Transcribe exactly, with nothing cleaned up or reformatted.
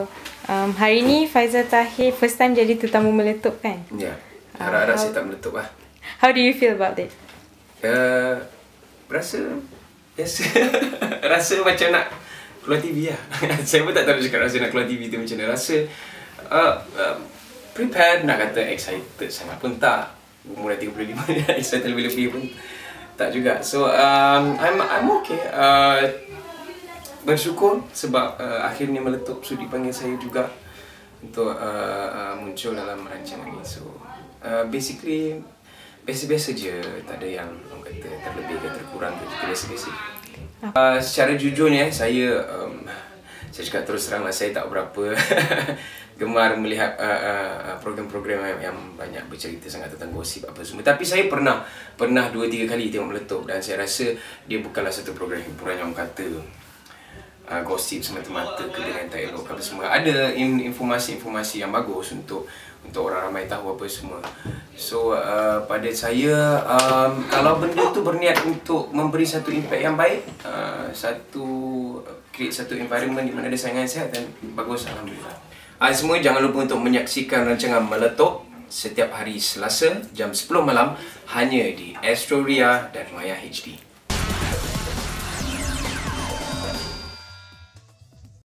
Um, hari ni Faizal Tahir first time jadi tetamu meletup kan? Ya, harap-harap uh, saya tak meletup lah. How do you feel about it? Uh, rasa biasa. Rasa macam nak keluar T V lah. Saya pun tak tahu cakap rasa nak keluar T V tu macam mana. Rasa uh, uh, prepared, nak kata excited sangat pun tak. Umur dah tiga puluh lima, excited lebih-lebih pun tak juga. So um, I'm I'm okay. Uh, bersyukur sebab uh, akhirnya meletup sudi panggil saya juga untuk uh, uh, muncul dalam rancangan ni. So uh, basically biasa-biasa je, tak ada yang orang kata terlebih ke terkurang ke, kita biasa-biasa. Uh, secara jujurnya saya um, saya cakap terus terang lah, saya tak berapa gemar melihat uh, uh, program-program yang, yang banyak bercerita sangat tentang gosip apa semua. Tapi saya pernah pernah dua tiga kali tengok meletup dan saya rasa dia bukanlah satu program hiburan yang orang kata uh, gosip semata-mata ke dengan tak elok apa semua. Ada informasi-informasi yang bagus untuk untuk orang ramai tahu apa semua. So uh, pada saya um, kalau benda tu berniat untuk memberi satu impact yang baik, uh, satu create satu environment di mana ada saingan sihat, dan bagus, alhamdulillah. Uh, semua jangan lupa untuk menyaksikan rancangan Meletup setiap hari Selasa jam sepuluh malam hanya di Astro Ria dan Maya H D.